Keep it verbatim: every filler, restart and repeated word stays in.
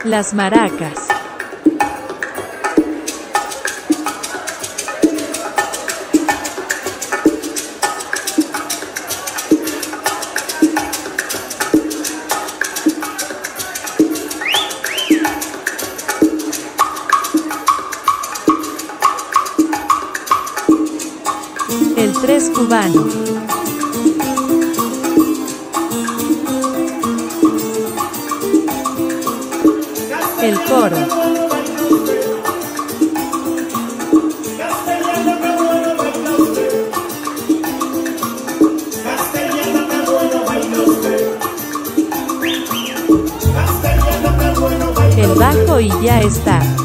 Las maracas. El tres cubano. El coro. El bajo y ya está.